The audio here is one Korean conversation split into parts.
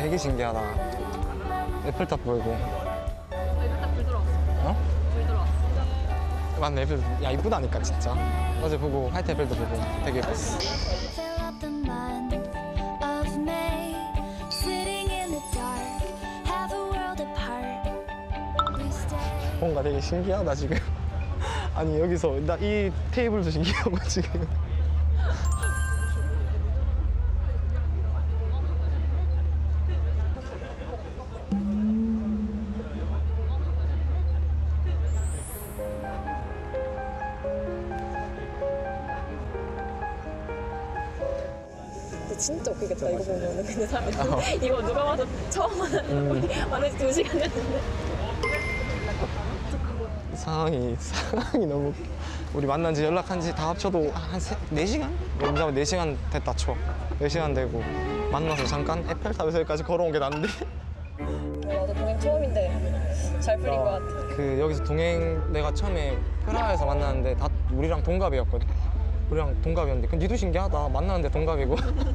되게 신기하다. 에펠탑 보이고. 에펠탑 불 들어왔어. 어? 불 들어왔어. 맞네, 에펠. 야, 이쁘다니까, 진짜. 어제 보고, 화이트 에펠도 보고 되게 예뻤어. 뭔가 되게 신기하다, 지금. 아니, 여기서, 나 이 테이블도 신기하고, 지금. 진짜 웃기겠다 이거 보면은. 근데 사람들이 이거 누가 봐도 처음 만난 만난 지 2시간 됐는데. 상황이 너무 우리 만난 지 연락한 지 다 합쳐도 한 4시간? 연장은 4시간 됐다 쳐. 4시간 되고 만나서 잠깐 에펠탑에서 여기까지 걸어온 게 난데. 나도 동행 처음인데 잘 풀린 것 같아. 그 여기서 동행 내가 처음에 프라하에서 만났는데 다 우리랑 동갑이었거든. 우리랑 동갑이었는데 그 니도 신기하다. 만나는데 동갑이고.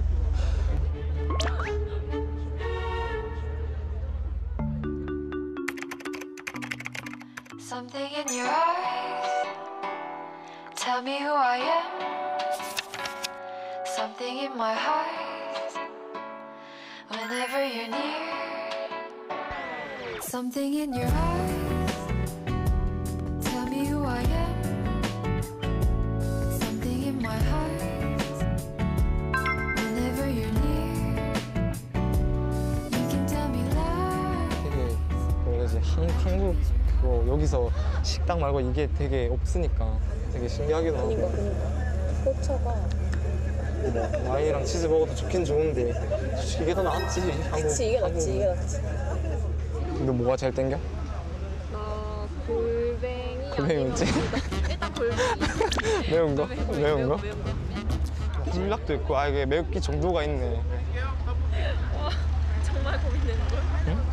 Something in your eyes, tell me who I am. Something in my heart, whenever you're near. Something in your eyes, tell me who I am. Something in my heart, whenever you're near. You can tell me lies. 되게 뭐라 해야 되지? 한국 그거 여기서 식당 말고 이게 되게 없으니까 되게 신기하기도 하고. 그니까 포차가 뭐 와인이랑 치즈 먹어도 좋긴 좋은데 솔직히 이게 더 낫지. 그치 이게 낫지 이게 낫지. 근데 뭐가 제일 땡겨? 나 골뱅이. 골뱅이 뭐지? 일단 골뱅이. 매운 거? 매운 거? 매운 거. 불닭도 있고 아 이게 매운기 정도가 있네. 와 정말 고민되는 걸.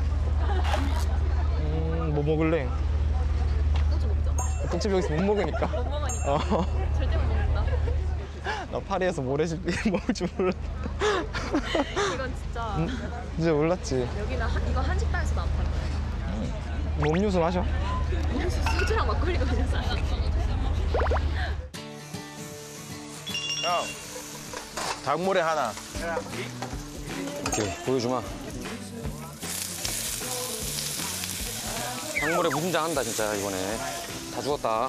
뭐 먹을래? 소주 먹자. 떡집 여기서 못 먹으니까. 못 먹으니까. 절대 못 먹는다. 나 파리에서 모래집게 먹을 줄 몰랐. 이건 진짜 진짜 몰랐지. 여기는 이거 한식당에서도 안 팔아. 뭐 음료수 마셔? 소주랑 막걸리가 그냥 싸. 형, 닭모래 하나. 오케이, 보여주마. 닭모래 무심장 한다, 진짜, 이번에. 다 죽었다.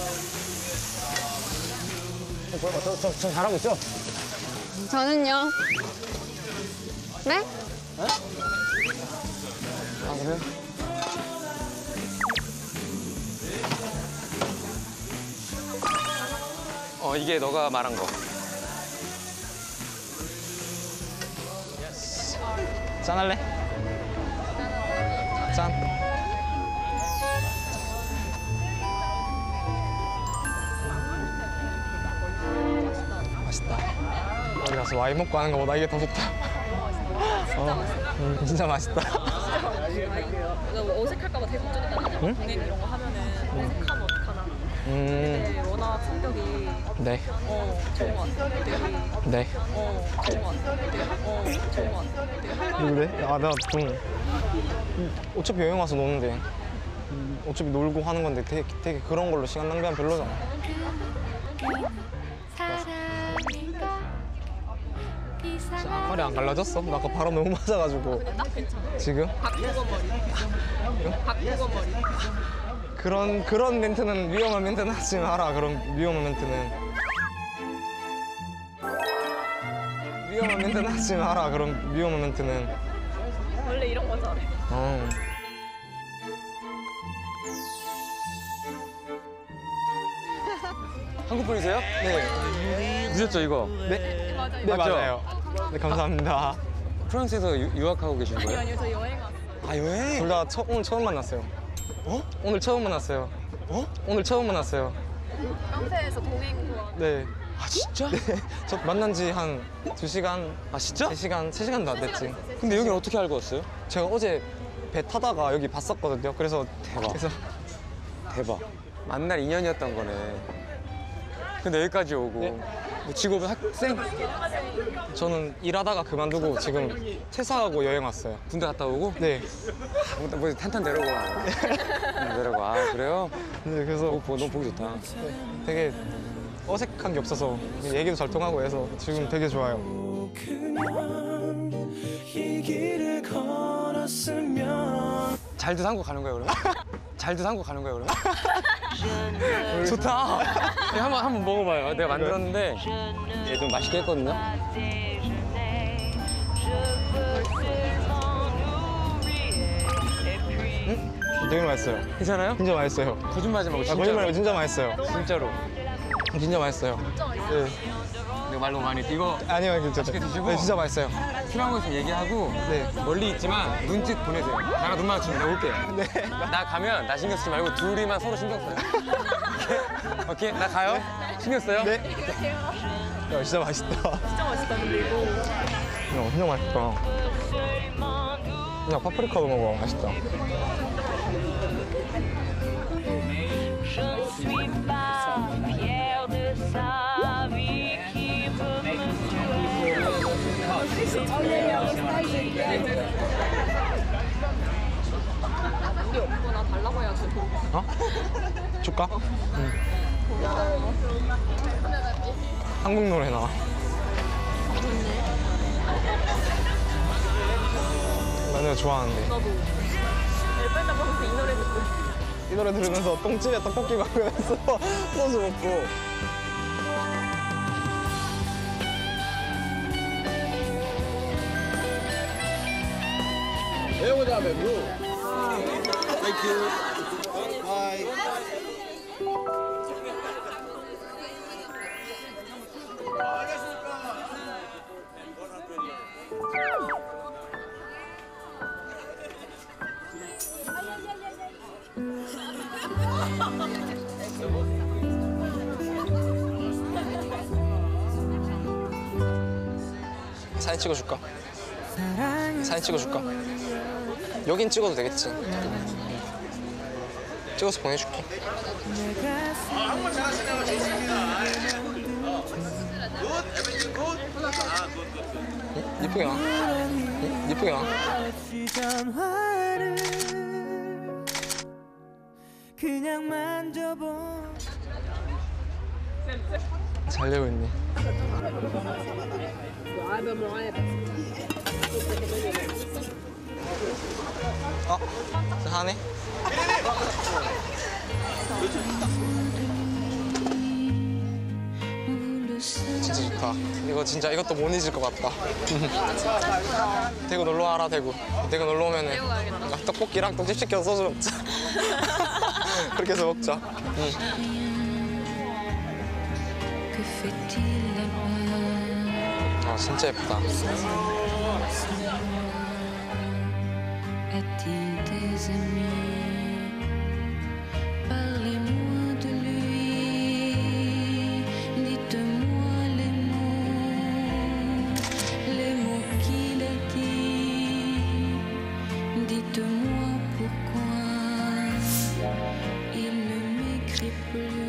저 잘하고 있어? 저는요. 네? 아 그래? 이게 너가 말한 거. 짠할래? 짠. 맛있다. 어디 가서 와인 먹고 하는 거보다 이게 더 좋다. 진짜 맛있다. 진짜 맛있다. 나 어색할까봐 되게 걱정했단 말이야. 동행 이런 거 하면은 어색하면 어떡하나. 근데 워낙 성격이 네. 좋은 것 같아. 되게 네. 좋은 것 같아. 되게 좋은 것 같아. 되게 그래? 아, 나 좀 어차피 여행 와서 노는데 어차피 놀고 하는 건데 되게 그런 걸로 시간 낭비하면 별로잖아. 앞머리 안 갈라졌어? 나 아까 바람 너무 맞아가지고. 근데 딱 괜찮아. 지금? 박보건 머리. 박보건 머리. 그런 멘트는 위험한 멘트는 하지 마라. 그런 위험한 멘트는. 위험한 멘트는 하지 마라. 그런 위험한 멘트는. 원래 이런 거 잘해. 한국 분이세요? 네. 무셨죠, 이거? 네? 맞아요. 네, 맞죠? 맞아요. 네, 감사합니다. 프랑스에서 유학하고 계신 거예요? 아니요, 저 여행 왔어요. 아, 여행? 둘 다 오늘 처음 만났어요. 어? 오늘 처음 만났어요. 어? 오늘 처음 만났어요. 카페에서 동행 좋아하는. 네. 아, 진짜? 저 만난 지 한 2시간, 아, 진짜? 3시간도 안 됐지. 근데 여기는 어떻게 알고 왔어요? 제가 어제 배 타다가 여기 봤었거든요. 그래서 대박. 그래서 대박. 만날 인연이었던 거네. 근데 여기까지 오고. 네. 뭐 직업은 학생? 저는 일하다가 그만두고 지금 퇴사하고 여행 왔어요. 군대 갔다 오고? 네. 뭐 탄탄 내려고. 내려고. 아, 그래요? 네, 그래서 너무 보기 좋다. 되게 어색한 게 없어서 얘기도 잘 통하고 해서 지금 되게 좋아요. 잘도 삼고 가는 거예요, 그러면? 잘도 삼고 가는 거예요, 그러면? 좋다. 한번 먹어봐요. 내가 만들었는데 얘 좀 맛있게 했거든요. 되게 맛있어요. 괜찮아요? 진짜 맛있어요. 거짓말하지 말고 아, 진짜로. 거짓말 말고 진짜 맛있어요. 진짜로. 진짜 맛있어요. 네. 내가 말 너무 많이 했지. 이거 아니요, 진짜. 맛있게 드시고. 네, 진짜 맛있어요. 필요한 거 있으면 얘기하고 네. 멀리 있지만 눈짓 보내세요. 나랑 눈 마주치면 내가 올게요. 네. 나 가면 나 신경 쓰지 말고 둘이만 서로 신경 써요. 오케이? 오케이? 나 가요? 신경 써요? 네. 야, 진짜 맛있다. 진짜 맛있다 근데 이거. 야, 진짜 맛있다. 그냥 파프리카도 먹어. 맛있다. 우리 없거나 달라고 해야지. 어? 줄까? 응. 한국 노래 나와. 나 내가 좋아하는데. 나도. 엘베다 보면서 이 노래 듣고. 이 노래 들으면서 똥집에 떡볶이 먹으면서 소주 먹고. 사진 찍어줄까? 사진 찍어줄까? 여긴 찍어도 되겠지? 찍어서 보내줄게. 응? 예쁘게 나와. 응? 예쁘게 나와. 전화를 그냥 만져보 잘 되고 있니? 하네? 진짜 좋다. 이거 진짜 이것도 못 잊을 것 같다. 대구 놀러 와라, 대구. 대구 놀러 오면은 떡볶이랑 떡집 시켜서 소주 먹자. 그렇게 해서 먹자. Que fait-il là-bas? 아, 진짜 예쁘다. A-t-il des amis? Parlez-moi de lui. Dites-moi les mots qu'il a dit. Dites-moi pourquoi il ne m'écrit plus.